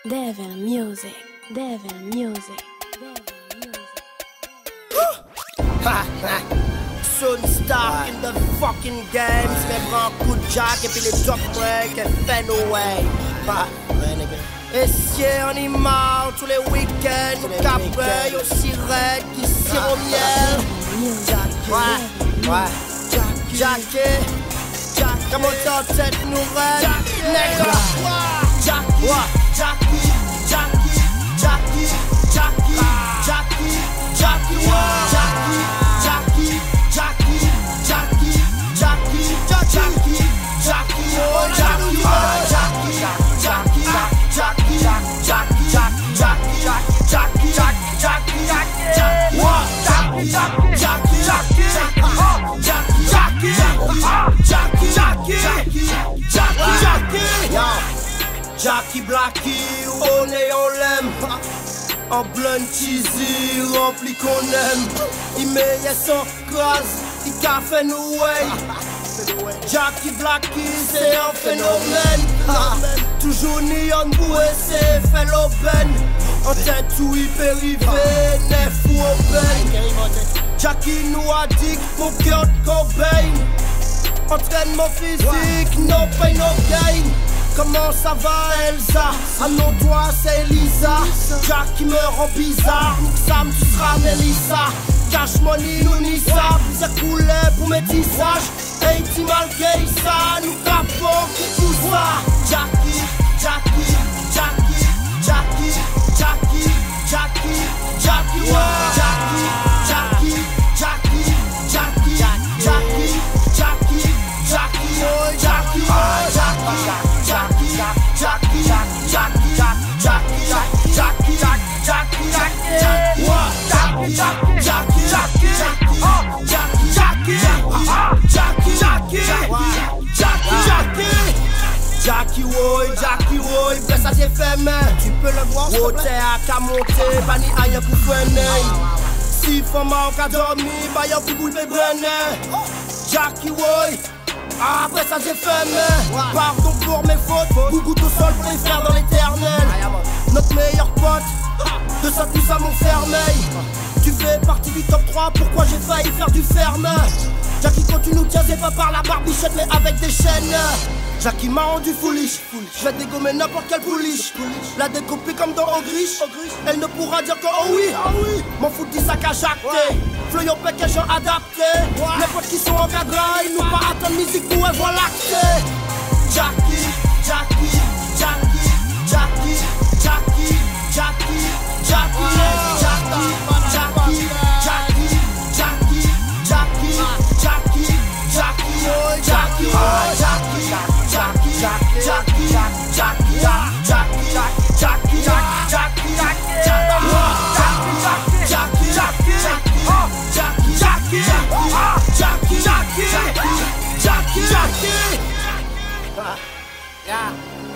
DevilleBeats. Soon Stark in the fucking game. Je vais prendre un coup de jack et puis les top break et fade away. Et si on y marre tous les week-ends, au Capri, aux sirènes qui cirent au miel. Jacky, comment t'as cette nouvelle? Nègre, Jacky, Jacky Blacky, on est on l'aime. En blunt cheesy, rempli qu'on aime. Il met son crase, il café nous way. Jacky Blacky, c'est un phénomène. Toujours neon boué, c'est fait l'open. En tête tout hyper rivé, nef ou open. Jacky nous a dit mon cœur de Cobain. Entraînement physique, no pain, no gain. Comment ça va Elsa? Ah non toi c'est Elisa. Jacky me rend bizarre. Sam tu seras Melissa. Cash money nous ni ça. Plusieurs couleurs pour mes tissages. Hey Ti-Marquise ça. Nous capons tout ça. Jacky, Jacky, Jacky, Jacky, Jacky, Jacky, Jacky, Jacky, Jacky, Jacky, Jacky, Jacky, Jacky, Jacky, Jacky, Jacky woy, ben ça j'ai fait main. Tu peux le voir, s'il te plaît. À qu'à monter, pas ni aïe pour freiner. Si femme a dormi, bah y'a pour boule de brener. Jacky woy, après ça j'ai fait main. Pardon pour mes fautes, gougou tout seul pour les faire dans l'éternel. Notre meilleur pote, de ça tout ça mon fermeil. Tu fais partie du top 3, pourquoi j'ai failli faire du ferme? Jacky quand tu nous tiens c'est pas par la barbichette mais avec des chaînes. Jacky m'a rendu foolish. Je vais dégommer n'importe quelle pouliche. La découper comme dans Ogriche. Elle ne pourra dire que oh oui. M'en fous du sac à jacter. Floyo package adapté. Les potes qui sont encadrés, ils nous pas attendre musique pour elles voient l'acté. Jacky, Jacky, Jacky, Jacky, Jacky, Jacky, Jacky, Jacky, Jacky, Jacky, Jacky, Jacky, Jacky, Jacky, Jacky, Jacky, Jacky, Jacky,